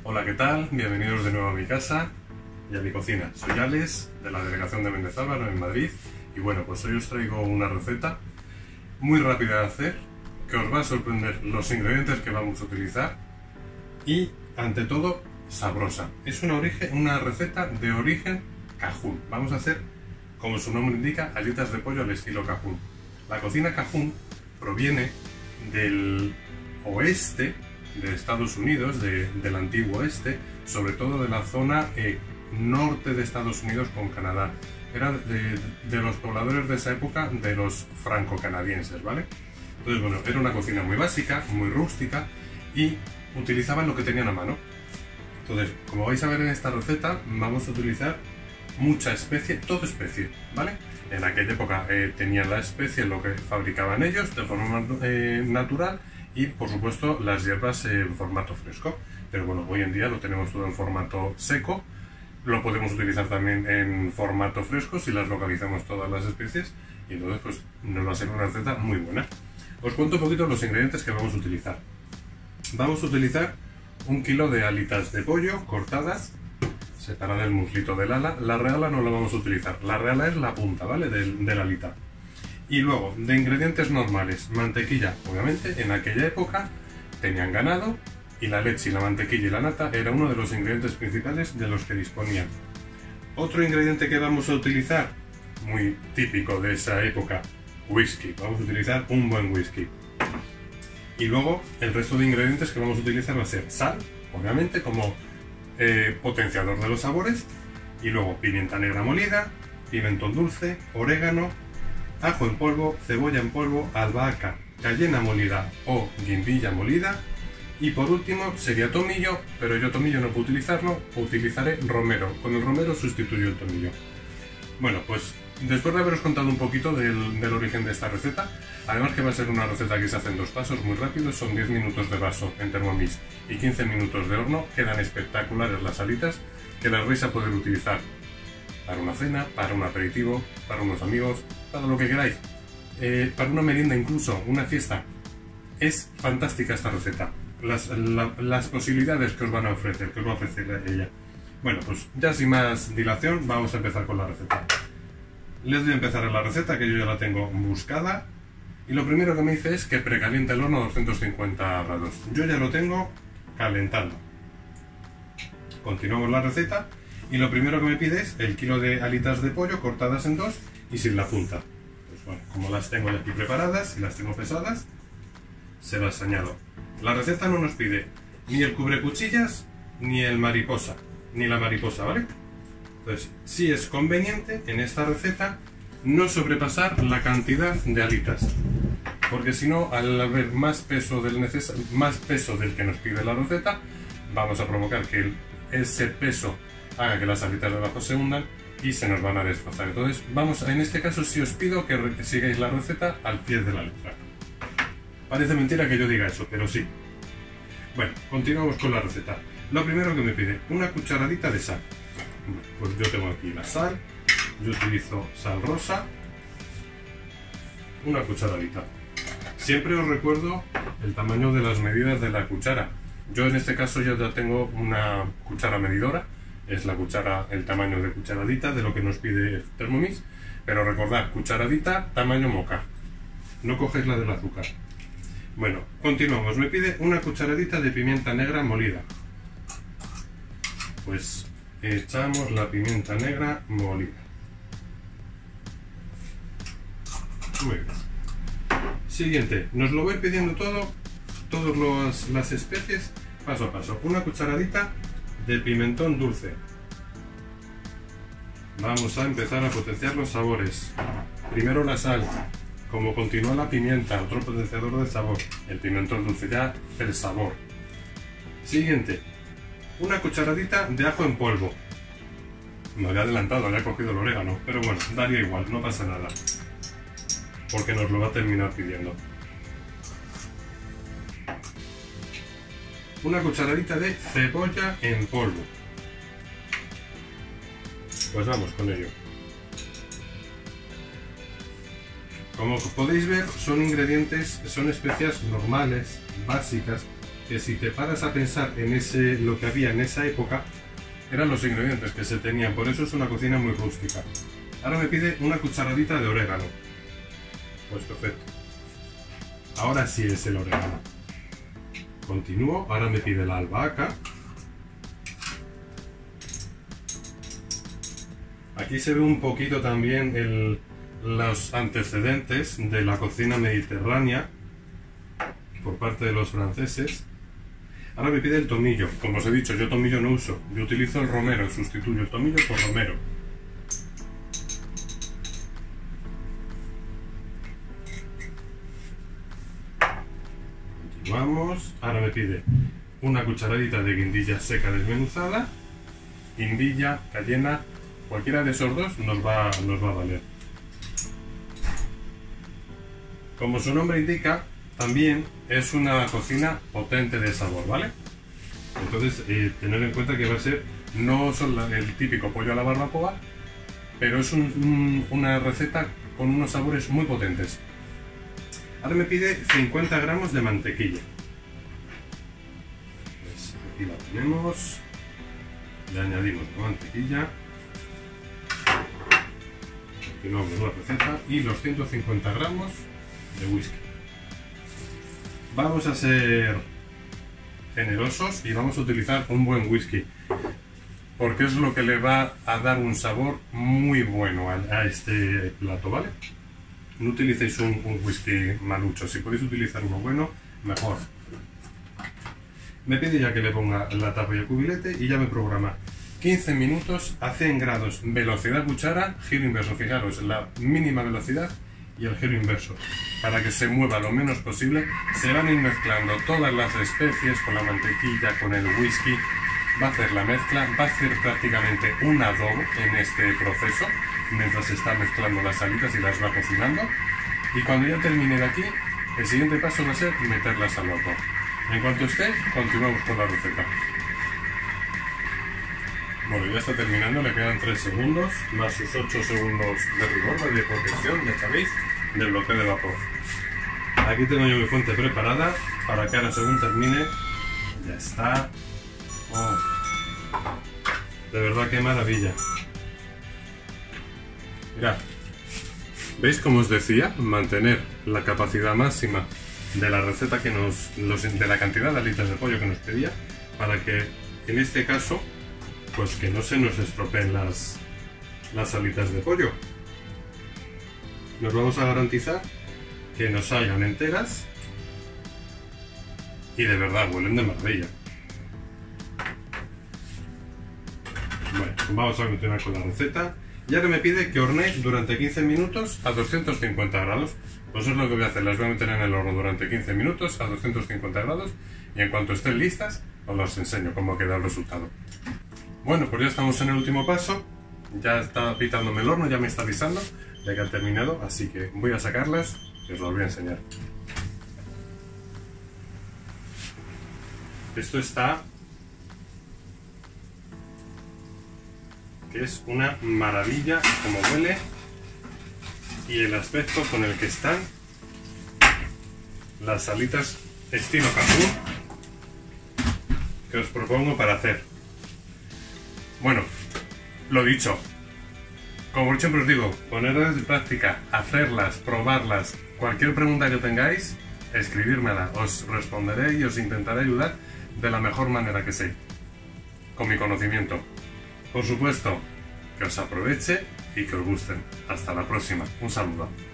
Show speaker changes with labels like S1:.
S1: Hola, ¿qué tal? Bienvenidos de nuevo a mi casa y a mi cocina. Soy Alex, de la delegación de Méndez Álvaro en Madrid, y bueno, pues hoy os traigo una receta muy rápida de hacer, que os va a sorprender los ingredientes que vamos a utilizar y, ante todo, sabrosa. Es una receta de origen cajún. Vamos a hacer, como su nombre indica, alitas de pollo al estilo cajún. La cocina cajún proviene del oeste de Estados Unidos, del antiguo oeste, sobre todo de la zona norte de Estados Unidos con Canadá. Era de los pobladores de esa época, de los franco-canadienses, ¿vale? Entonces, bueno, era una cocina muy básica, muy rústica, y utilizaban lo que tenían a mano. Entonces, como vais a ver en esta receta, vamos a utilizar mucha especie, todo especie, ¿vale? En aquella época tenían la especie, lo que fabricaban ellos de forma natural, y por supuesto las hierbas en formato fresco. Pero bueno, hoy en día lo tenemos todo en formato seco. Lo podemos utilizar también en formato fresco si las localizamos todas las especies, y entonces pues nos va a ser una receta muy buena. Os cuento un poquito los ingredientes que vamos a utilizar. Vamos a utilizar 1 kilo de alitas de pollo cortadas, separada el muslito del ala. La reala no la vamos a utilizar, la reala es la punta, ¿vale? De la alita. Y luego, de ingredientes normales, mantequilla, obviamente, en aquella época tenían ganado, y la leche y la mantequilla y la nata era uno de los ingredientes principales de los que disponían. Otro ingrediente que vamos a utilizar, muy típico de esa época, whisky. Vamos a utilizar un buen whisky. Y luego, el resto de ingredientes que vamos a utilizar va a ser sal, obviamente, como potenciador de los sabores, y luego pimienta negra molida, pimentón dulce, orégano, ajo en polvo, cebolla en polvo, albahaca, cayena molida o guindilla molida, y por último sería tomillo, pero yo tomillo no puedo utilizarlo, utilizaré romero. Con el romero sustituyo el tomillo. Bueno, pues después de haberos contado un poquito del origen de esta receta, además que va a ser una receta que se hace en 2 pasos muy rápidos, son 10 minutos de vaso en Thermomix y 15 minutos de horno, quedan espectaculares las alitas, que las vais a poder utilizar para una cena, para un aperitivo, para unos amigos, para lo que queráis, para una merienda, incluso una fiesta. Es fantástica esta receta, las posibilidades que os van a ofrecer, que os va a ofrecer ella. Bueno, pues ya sin más dilación vamos a empezar con la receta. Les voy a empezar a la receta, que yo ya la tengo buscada, y lo primero que me dice es que precaliente el horno a 250 grados. Yo ya lo tengo calentando. Continuamos la receta. Y lo primero que me pide es el kilo de alitas de pollo cortadas en 2 y sin la punta. Pues bueno, como las tengo ya aquí preparadas y las tengo pesadas, se las añado. La receta no nos pide ni el cubrecuchillas ni el mariposa, ni la mariposa, ¿vale? Entonces, sí es conveniente en esta receta no sobrepasar la cantidad de alitas, porque si no, al haber más peso del que nos pide la receta, vamos a provocar que ese peso haga que las alitas de abajo se hundan y se nos van a desfasar. Entonces, en este caso sí os pido que sigáis la receta al pie de la letra. Parece mentira que yo diga eso, pero sí. Bueno, continuamos con la receta. Lo primero que me pide, una cucharadita de sal. Pues yo tengo aquí la sal, yo utilizo sal rosa, una cucharadita. Siempre os recuerdo el tamaño de las medidas de la cuchara. Yo en este caso ya tengo una cuchara medidora. Es la cuchara, el tamaño de cucharadita de lo que nos pide Thermomix, pero recordad, cucharadita tamaño moca, no cogéis la del azúcar. Bueno, continuamos. Me pide una cucharadita de pimienta negra molida. Pues echamos la pimienta negra molida. Muy bien. Siguiente, nos lo voy pidiendo todas las especies paso a paso. Una cucharadita de pimentón dulce. Vamos a empezar a potenciar los sabores. Primero la sal, como continúa la pimienta, otro potenciador de sabor. El pimentón dulce, ya el sabor. Siguiente, una cucharadita de ajo en polvo. Me había adelantado, había cogido el orégano, pero bueno, daría igual, no pasa nada, porque nos lo va a terminar pidiendo. Una cucharadita de cebolla en polvo. Pues vamos con ello. Como podéis ver, son especias normales, básicas, que si te paras a pensar en lo que había en esa época, eran los ingredientes que se tenían, por eso es una cocina muy rústica. Ahora me pide una cucharadita de orégano. Pues perfecto. Ahora sí es el orégano. Continúo, ahora me pide la albahaca. Aquí se ve un poquito también los antecedentes de la cocina mediterránea por parte de los franceses. Ahora me pide el tomillo. Como os he dicho, yo tomillo no uso. Yo utilizo el romero, sustituyo el tomillo por romero. Continuamos. Ahora me pide una cucharadita de guindilla seca desmenuzada. Guindilla, cayena, cualquiera de esos dos nos va a valer. Como su nombre indica, también es una cocina potente de sabor, ¿vale? Entonces, tener en cuenta que va a ser, no son el típico pollo a la barbacoa, pero es una receta con unos sabores muy potentes. Ahora me pide 50 gramos de mantequilla. Pues aquí la tenemos. Le añadimos la mantequilla. Continuamos la receta y los 150 gramos de whisky. Vamos a ser generosos y vamos a utilizar un buen whisky, porque es lo que le va a dar un sabor muy bueno a este plato, ¿vale? No utilicéis un whisky malucho, si podéis utilizar uno bueno, mejor. Me pide ya que le ponga la tapa y el cubilete y ya me programa 15 minutos a 100 grados, velocidad cuchara, giro inverso. Fijaros, la mínima velocidad y el giro inverso, para que se mueva lo menos posible. Se van a ir mezclando todas las especies con la mantequilla, con el whisky. Va a hacer la mezcla, va a hacer prácticamente un adobo en este proceso, mientras se está mezclando las salitas y las va cocinando. Y cuando ya termine de aquí, el siguiente paso va a ser meterlas al horno. En cuanto esté, continuamos con la receta. Bueno, ya está terminando, le quedan 3 segundos, más sus 8 segundos de rigor, de protección, ya sabéis, de bloqueo de vapor. Aquí tengo yo mi fuente preparada, para que ahora según termine, ya está. Oh, de verdad qué maravilla. Mirad, ¿veis cómo os decía? Mantener la capacidad máxima de la receta de la cantidad de alitas de pollo que nos pedía, para que en este caso pues que no se nos estropeen las alitas de pollo. Nos vamos a garantizar que nos salgan enteras y de verdad huelen de maravilla. Bueno, vamos a continuar con la receta. Ya que me pide que hornee durante 15 minutos a 250 grados, pues es lo que voy a hacer. Las voy a meter en el horno durante 15 minutos a 250 grados y en cuanto estén listas os las enseño cómo queda el resultado. Bueno, pues ya estamos en el último paso. Ya está pitándome el horno, ya me está avisando de que ha terminado, así que voy a sacarlas y os las voy a enseñar. Esto está... que es una maravilla como huele y el aspecto con el que están las alitas estilo Cancún que os propongo para hacer. Bueno, lo dicho, como siempre os digo, ponerlas en práctica, hacerlas, probarlas, cualquier pregunta que tengáis, escribírmela, os responderé y os intentaré ayudar de la mejor manera que sé, con mi conocimiento. Por supuesto, que os aproveche y que os gusten. Hasta la próxima. Un saludo.